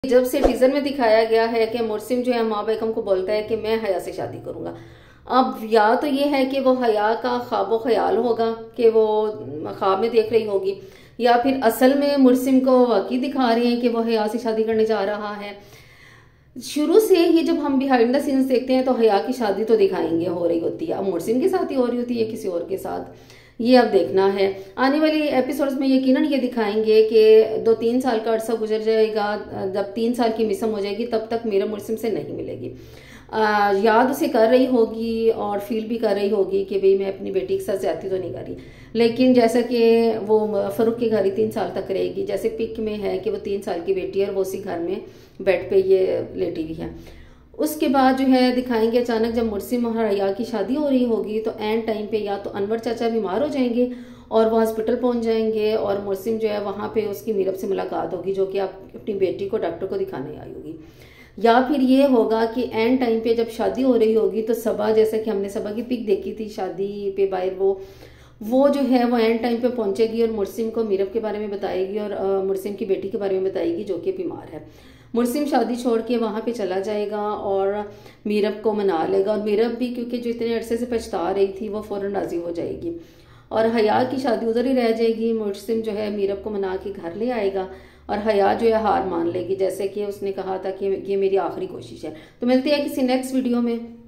जब से टीजर में दिखाया गया है कि मुर्सिम जो है माँ बेगम को बोलता है कि मैं हया से शादी करूंगा। अब या तो ये है कि वो हया का ख्वाबो ख्याल होगा कि वो ख्वाब में देख रही होगी, या फिर असल में मुर्सिम को वाकई दिखा रहे हैं कि वो हया से शादी करने जा रहा है। शुरू से ही जब हम बिहाइंड द सीन्स देखते हैं तो हया की शादी तो दिखाएंगे हो रही होती है, अब मुर्सिम के साथ ही हो रही होती है किसी और के साथ, ये अब देखना है। आने वाली एपिसोड्स में यकीनन ये दिखाएंगे कि 2-3 साल का अरसा गुजर जाएगा, जब 3 साल की मिसम हो जाएगी तब तक मीरा मुर्सिम से नहीं मिलेगी। याद उसे कर रही होगी और फील भी कर रही होगी कि भाई मैं अपनी बेटी के साथ ज्यादती तो नहीं कर रही, लेकिन जैसा कि वो फरूक के घर ही 3 साल तक रहेगी, जैसे पिक में है कि वो 3 साल की बेटी है और वो उसी घर में बेड पे ये लेटी हुई है। उसके बाद जो है दिखाएंगे अचानक जब मुर्सिम और हया की शादी हो रही होगी तो एंड टाइम पे या तो अनवर चाचा बीमार हो जाएंगे और वो हॉस्पिटल पहुंच जाएंगे और मुर्सिम जो है वहां पे उसकी मीरब से मुलाकात होगी जो कि आप अपनी बेटी को डॉक्टर को दिखाने आई होगी। या फिर ये होगा कि एंड टाइम पे जब शादी हो रही होगी तो सबा, जैसा कि हमने सबा की पिक देखी थी शादी पे बाहर, वो जो है वो एंड टाइम पे पहुंचेगी और मुर्सिम को मीरब के बारे में बताएगी और मुर्सिम की बेटी के बारे में बताएगी जो कि बीमार है। मुर्सिम शादी छोड़ के वहां पे चला जाएगा और मीरब को मना लेगा, और मीरब भी क्योंकि जो इतने अरसे से पछता रही थी वो फौरन राजी हो जाएगी और हया की शादी उधर ही रह जाएगी। मुर्सिम जो है मीरब को मना के घर ले आएगा और हया जो है हार मान लेगी, जैसे कि उसने कहा था कि ये मेरी आखिरी कोशिश है। तो मिलते हैं किसी नेक्स्ट वीडियो में।